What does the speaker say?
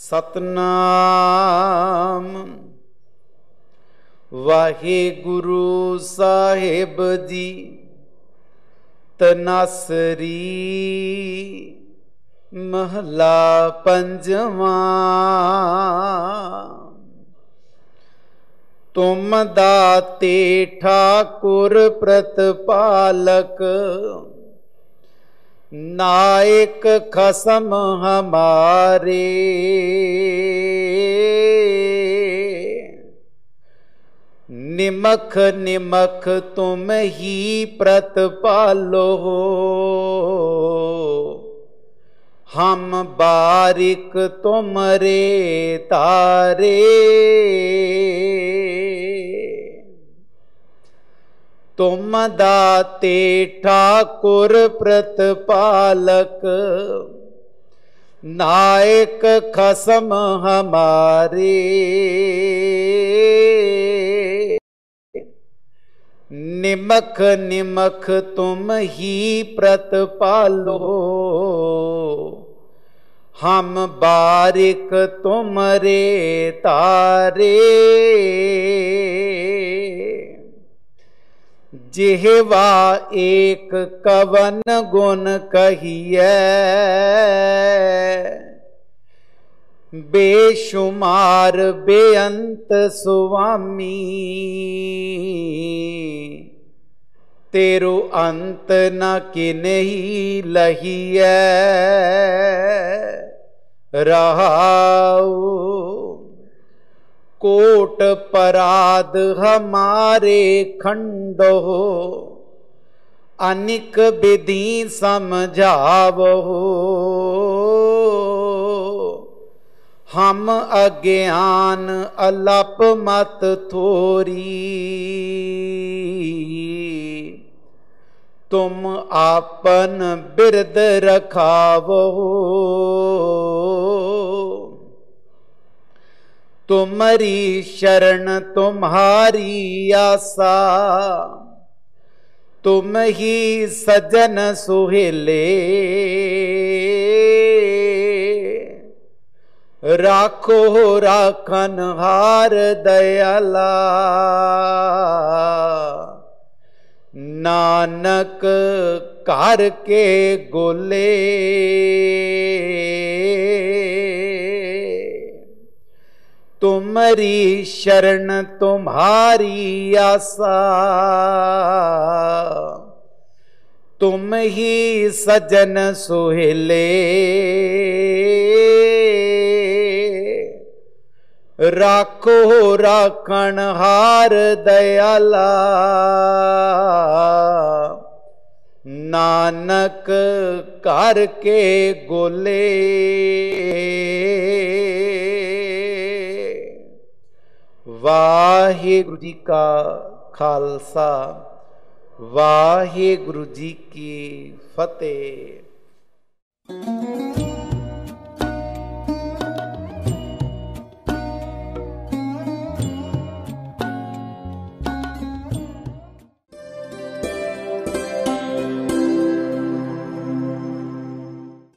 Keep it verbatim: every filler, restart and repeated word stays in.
सतनाम वाहिगुरु साहिब जी तनासरी महला पंजवा। तुम दाते ठाकुर प्रतिपालक नायक खसम हमारे। निमख निमख तुम ही प्रतिपालो हो, हम बारिक तुमरे तारे। तुम दाते ठाकुर प्रतिपालक नायक खसम हमारे। निमख निमख तुम ही प्रतिपालो, हम बारिक तुमरे तारे। जिहवा एक कवन गुण कहिए, बेशुमार बेअंत सुवामी। तेरो अंत न किन्ही लहिए रहाऊ। कोट पराध हमारे खंडो, अनिक विधि समझावो। हम अज्ञान अलप मत थोरी, तुम आपन बिरद रखावो। तुम्हारी शरण तुम्हारी आसा, तुम ही सजन सुहेले। राखो राखन हार दयाला, नानक कार के गोले। तुम्हारी शरण तुम्हारी आसा, तुम ही सजन सुहेले। राखो राखण हार दयाला, नानक कार के गोले। वाहिगुरु जी का खालसा, वाहिगुरु जी की फतेह।